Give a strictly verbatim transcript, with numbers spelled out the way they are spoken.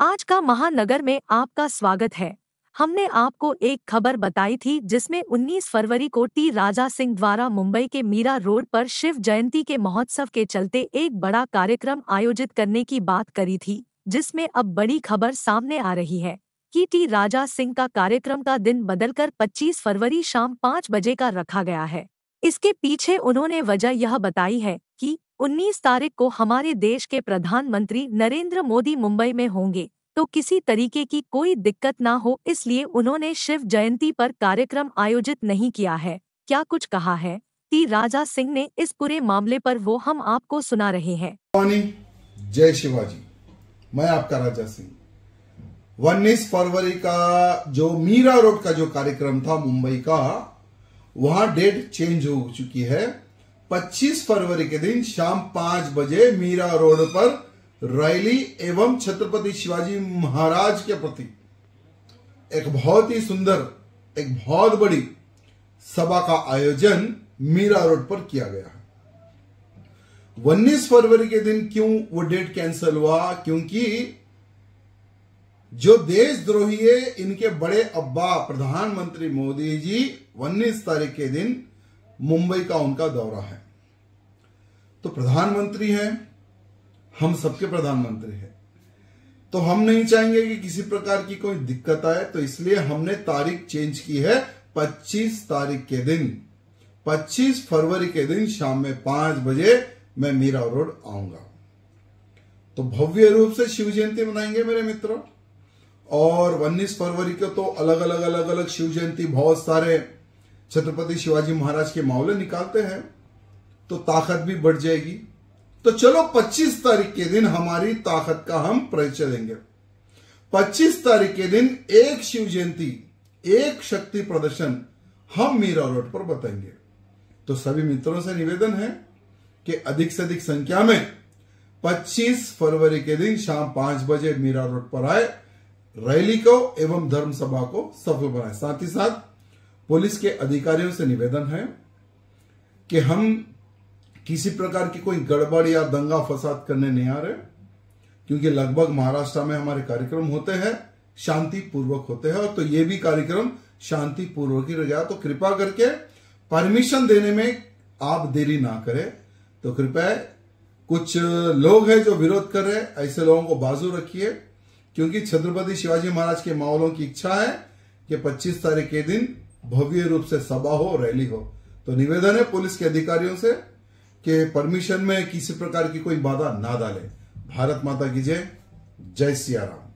आज का महानगर में आपका स्वागत है। हमने आपको एक खबर बताई थी जिसमें उन्नीस फरवरी को टी राजा सिंह द्वारा मुंबई के मीरा रोड पर शिव जयंती के महोत्सव के चलते एक बड़ा कार्यक्रम आयोजित करने की बात करी थी, जिसमें अब बड़ी खबर सामने आ रही है कि टी राजा सिंह का कार्यक्रम का दिन बदलकर पच्चीस फरवरी शाम पाँच बजे का रखा गया है। इसके पीछे उन्होंने वजह यह बताई है कि उन्नीस तारीख को हमारे देश के प्रधानमंत्री नरेंद्र मोदी मुंबई में होंगे, तो किसी तरीके की कोई दिक्कत ना हो, इसलिए उन्होंने शिव जयंती पर कार्यक्रम आयोजित नहीं किया है। क्या कुछ कहा है टी राजा सिंह ने इस पूरे मामले पर, वो हम आपको सुना रहे हैं। जय शिवाजी, मैं आपका राजा सिंह। उन्नीस फरवरी का जो मीरा रोड का जो कार्यक्रम था मुंबई का, वहां डेट चेंज हो चुकी है। पच्चीस फरवरी के दिन शाम पांच बजे मीरा रोड पर रैली एवं छत्रपति शिवाजी महाराज के प्रति एक बहुत ही सुंदर, एक बहुत बड़ी सभा का आयोजन मीरा रोड पर किया गया है। उन्नीस फरवरी के दिन क्यों वो डेट कैंसिल हुआ? क्योंकि जो देशद्रोही है, इनके बड़े अब्बा प्रधानमंत्री मोदी जी उन्नीस तारीख के दिन मुंबई का उनका दौरा है। तो प्रधानमंत्री हैं, हम सबके प्रधानमंत्री हैं, तो हम नहीं चाहेंगे कि किसी प्रकार की कोई दिक्कत आए, तो इसलिए हमने तारीख चेंज की है। पच्चीस तारीख के दिन, पच्चीस फरवरी के दिन शाम में पांच बजे मैं मीरा रोड आऊंगा। तो भव्य रूप से शिव जयंती मनाएंगे मेरे मित्रों। और उन्नीस फरवरी को तो अलग अलग अलग अलग शिव जयंती बहुत सारे छत्रपति शिवाजी महाराज के मामले निकालते हैं, तो ताकत भी बढ़ जाएगी। तो चलो पच्चीस तारीख के दिन हमारी ताकत का हम परिचय देंगे। पच्चीस तारीख के दिन एक शिव जयंती, एक शक्ति प्रदर्शन हम मीरा रोड पर बताएंगे। तो सभी मित्रों से निवेदन है कि अधिक से अधिक संख्या में पच्चीस फरवरी के दिन शाम पांच बजे मीरा रोड पर आए, रैली को एवं धर्म सभा को सफल बनाए। साथ ही साथ पुलिस के अधिकारियों से निवेदन है कि हम किसी प्रकार की कोई गड़बड़ या दंगा फसाद करने नहीं आ रहे, क्योंकि लगभग महाराष्ट्र में हमारे कार्यक्रम होते हैं, शांति पूर्वक होते हैं, और तो ये भी कार्यक्रम शांति पूर्वक ही रहेगा। तो कृपया करके परमिशन देने में आप देरी ना करें। तो कृपया, कुछ लोग हैं जो विरोध कर रहे हैं, ऐसे लोगों को बाजू रखिए, क्योंकि छत्रपति शिवाजी महाराज के मावलों की इच्छा है कि पच्चीस तारीख के दिन भव्य रूप से सभा हो, रैली हो। तो निवेदन है पुलिस के अधिकारियों से कि परमिशन में किसी प्रकार की कोई बाधा ना डाले। भारत माता की जय। जय सिया राम।